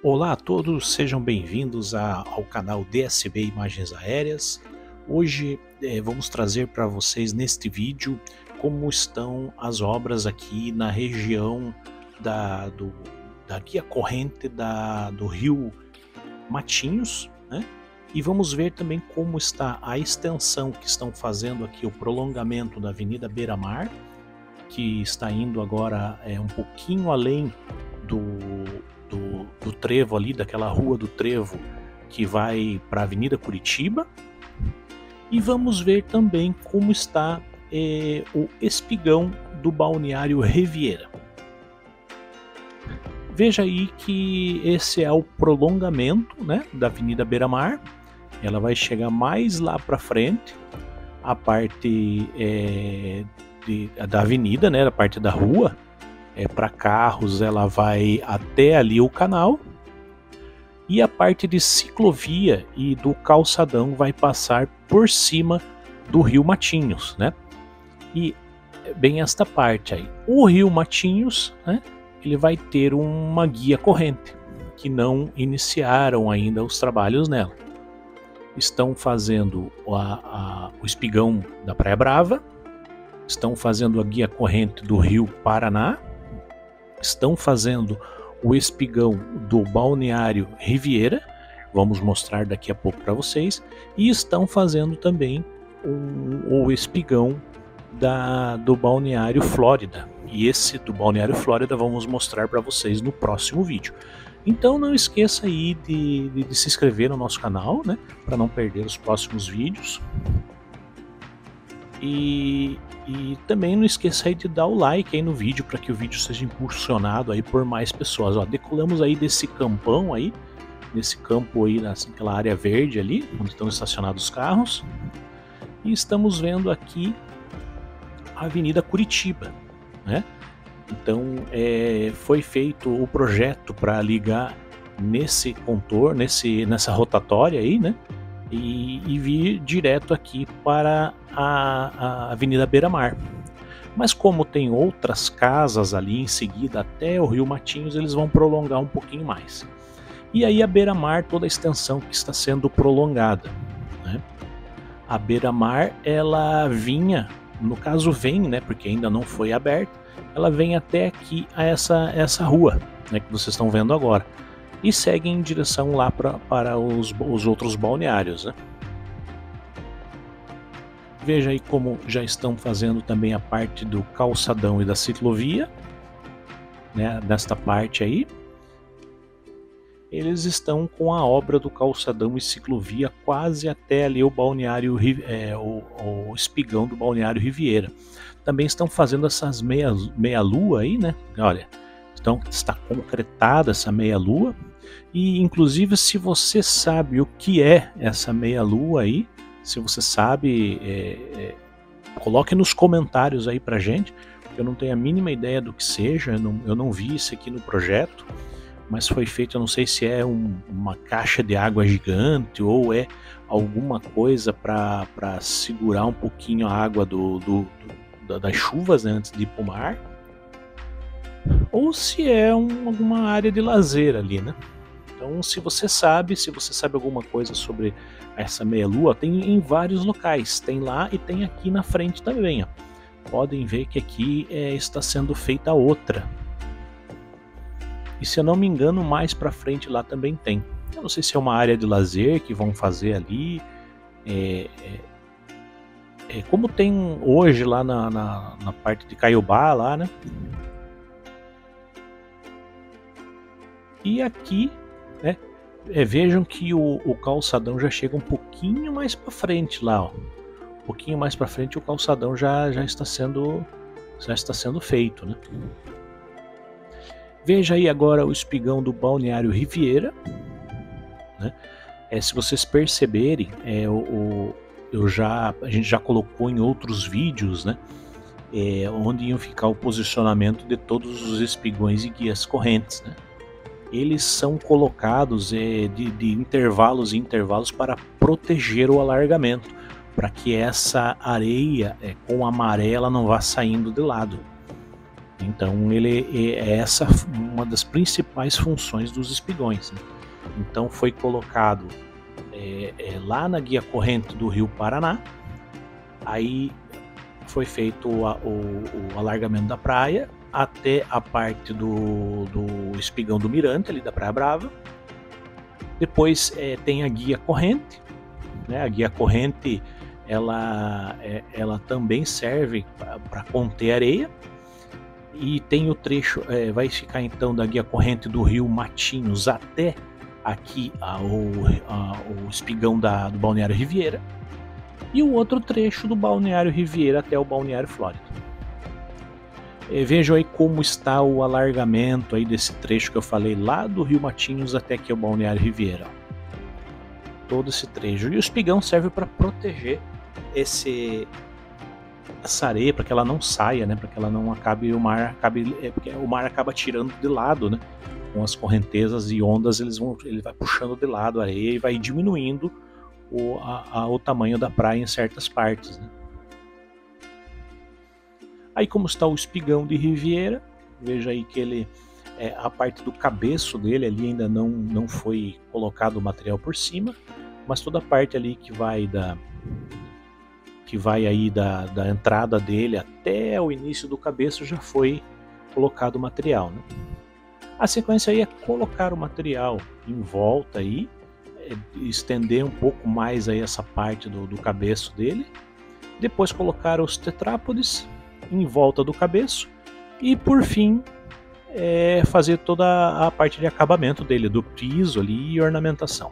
Olá a todos, sejam bem-vindos ao canal DSB Imagens Aéreas. Hoje vamos trazer para vocês neste vídeo como estão as obras aqui na região da guia corrente do rio Matinhos, né? E vamos ver também como está a extensão que estão fazendo aqui, o prolongamento da Avenida Beira-Mar, que está indo agora um pouquinho além do trevo ali, daquela rua do trevo que vai para a Avenida Curitiba. E vamos ver também como está o espigão do Balneário Riviera. Veja aí que esse é o prolongamento, né, da Avenida Beira-Mar. Ela vai chegar mais lá para frente, a parte da avenida, né, a parte da rua. Para carros ela vai até ali o canal, e a parte de ciclovia e do calçadão vai passar por cima do rio Matinhos, né? E bem esta parte aí, o rio Matinhos, né, ele vai ter uma guia corrente, que não iniciaram ainda os trabalhos nela. Estão fazendo o espigão da Praia Brava, estão fazendo a guia corrente do rio Paraná, estão fazendo o espigão do Balneário Riviera, vamos mostrar daqui a pouco para vocês, e estão fazendo também o espigão do Balneário Flórida, e esse do Balneário Flórida vamos mostrar para vocês no próximo vídeo. Então não esqueça aí de se inscrever no nosso canal, né, para não perder os próximos vídeos. E também não esqueça aí de dar o like aí no vídeo para que o vídeo seja impulsionado aí por mais pessoas. Ó, decolamos aí desse campão aí, nesse campo aí, naquela área verde ali, onde estão estacionados os carros. E estamos vendo aqui a Avenida Curitiba, né? Então foi feito o projeto para ligar nesse contorno, nessa rotatória aí, né? E vir direto aqui para a Avenida Beira-Mar. Mas como tem outras casas ali em seguida até o rio Matinhos, eles vão prolongar um pouquinho mais. E aí a Beira-Mar, toda a extensão que está sendo prolongada, né? A Beira-Mar, ela vinha, no caso vem, né, porque ainda não foi aberta, ela vem até aqui a essa rua, né, que vocês estão vendo agora, e segue em direção lá para os outros balneários, né? Veja aí como já estão fazendo também a parte do calçadão e da ciclovia, né? Nesta parte aí, eles estão com a obra do calçadão e ciclovia quase até ali o balneário, o espigão do Balneário Riviera. Também estão fazendo essas meia-lua aí, né? Olha, está concretada essa meia-lua. E inclusive, se você sabe o que é essa meia-lua aí, se você sabe, coloque nos comentários aí pra gente, porque eu não tenho a mínima ideia do que seja, eu não vi isso aqui no projeto, mas foi feito, eu não sei se é uma caixa de água gigante ou é alguma coisa para segurar um pouquinho a água das chuvas, né, antes de ir pro mar, ou se é alguma área de lazer ali, né? Então, se você sabe alguma coisa sobre essa meia-lua, tem em vários locais, tem lá e tem aqui na frente também, ó. Podem ver que aqui está sendo feita outra. E se eu não me engano, mais para frente lá também tem. Eu não sei se é uma área de lazer que vão fazer ali. Como tem hoje lá na parte de Caiobá, lá, né? E aqui, né, vejam que o calçadão já chega um pouquinho mais para frente lá, ó. Um pouquinho mais para frente o calçadão já está sendo feito, né? Veja aí agora o espigão do Balneário Riviera, né? Se vocês perceberem, a gente já colocou em outros vídeos, né, onde iam ficar o posicionamento de todos os espigões e guias correntes, né? Eles são colocados de intervalos em intervalos para proteger o alargamento, para que essa areia com a maré ela não vá saindo de lado. Então ele é essa uma das principais funções dos espigões, né? Então foi colocado lá na guia corrente do Rio Paraná, aí foi feito o alargamento da praia até a parte do espigão do Mirante, ali da Praia Brava. Depois tem a guia corrente, né? A guia corrente ela também serve para conter areia. E tem o trecho, vai ficar então da guia corrente do Rio Matinhos até aqui o espigão do Balneário Riviera, e o outro trecho do Balneário Riviera até o Balneário Flórida. Vejam aí como está o alargamento aí desse trecho que eu falei, lá do Rio Matinhos até aqui o Balneário Riviera. Todo esse trecho. E o espigão serve para proteger essa areia, para que ela não saia, né? Para que ela não acabe, porque o mar acaba tirando de lado, né? Com as correntezas e ondas, ele vai puxando de lado a areia e vai diminuindo o tamanho da praia em certas partes, né? Aí como está o espigão de Riviera, veja aí que a parte do cabeço dele ali ainda não foi colocado o material por cima, mas toda a parte ali que vai aí da entrada dele até o início do cabeço já foi colocado o material, né? A sequência aí é colocar o material em volta aí, estender um pouco mais aí essa parte do cabeço dele, depois colocar os tetrápodes em volta do cabeço e por fim fazer toda a parte de acabamento dele, do piso ali e ornamentação.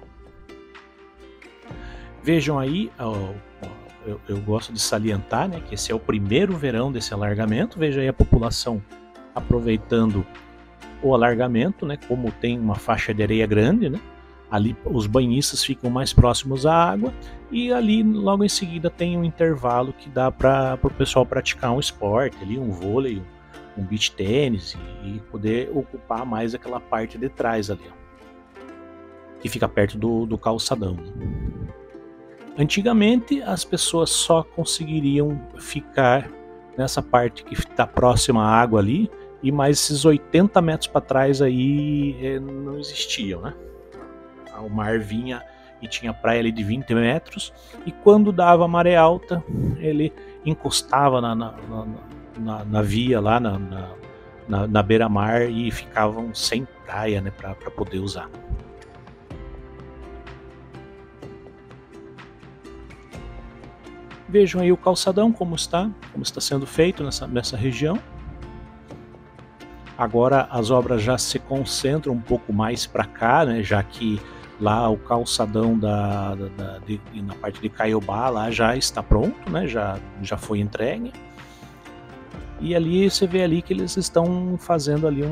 Vejam aí, eu gosto de salientar, né, que esse é o primeiro verão desse alargamento. Veja aí a população aproveitando o alargamento, né, como tem uma faixa de areia grande, né, ali os banhistas ficam mais próximos à água e ali logo em seguida tem um intervalo que dá para o pessoal praticar um esporte, ali, um vôlei, um beach tênis e poder ocupar mais aquela parte de trás ali, ó, que fica perto do calçadão, né? Antigamente as pessoas só conseguiriam ficar nessa parte que está próxima à água ali, e mais esses 80 metros para trás aí não existiam, né? O mar vinha e tinha praia ali de 20 metros, e quando dava maré alta ele encostava na via lá na beira-mar e ficavam sem praia, né, para poder usar. Vejam aí o calçadão como está sendo feito nessa região. Agora as obras já se concentram um pouco mais para cá, né, já que lá o calçadão na parte de Caiobá lá já está pronto, né, já foi entregue. E ali você vê ali que eles estão fazendo ali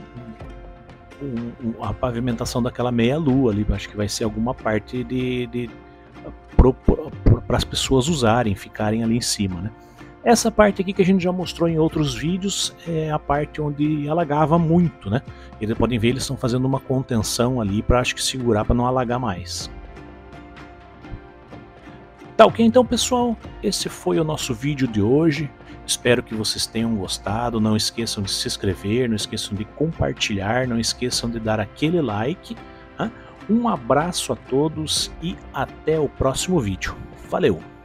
a pavimentação daquela meia-lua ali. Acho que vai ser alguma parte para as pessoas usarem, ficarem ali em cima, né? Essa parte aqui que a gente já mostrou em outros vídeos é a parte onde alagava muito, né? Eles podem ver, eles estão fazendo uma contenção ali para, acho que, segurar para não alagar mais. Tá ok, então pessoal, esse foi o nosso vídeo de hoje. Espero que vocês tenham gostado. Não esqueçam de se inscrever, não esqueçam de compartilhar, não esqueçam de dar aquele like, né? Um abraço a todos e até o próximo vídeo. Valeu!